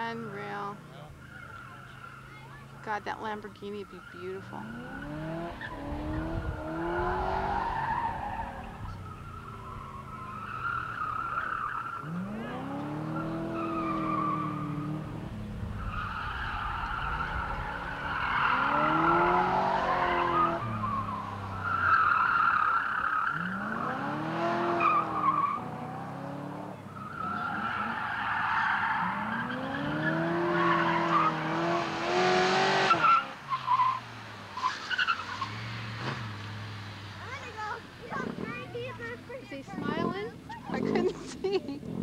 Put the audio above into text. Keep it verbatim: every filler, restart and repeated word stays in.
Unreal. God, that Lamborghini would be beautiful. Is he smiling? I couldn't see.